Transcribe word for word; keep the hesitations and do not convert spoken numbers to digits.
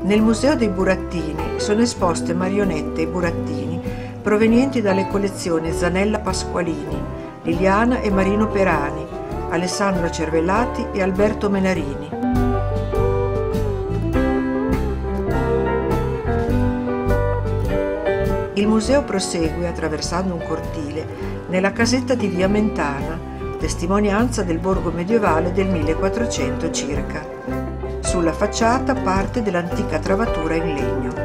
Nel Museo dei Burattini sono esposte marionette e burattini provenienti dalle collezioni Zanella Pasqualini, Liliana e Marino Perani, Alessandro Cervellati e Alberto Menarini. Il museo prosegue attraversando un cortile nella casetta di Via Mentana, testimonianza del borgo medievale del millequattrocento circa. Sulla facciata parte dell'antica travatura in legno.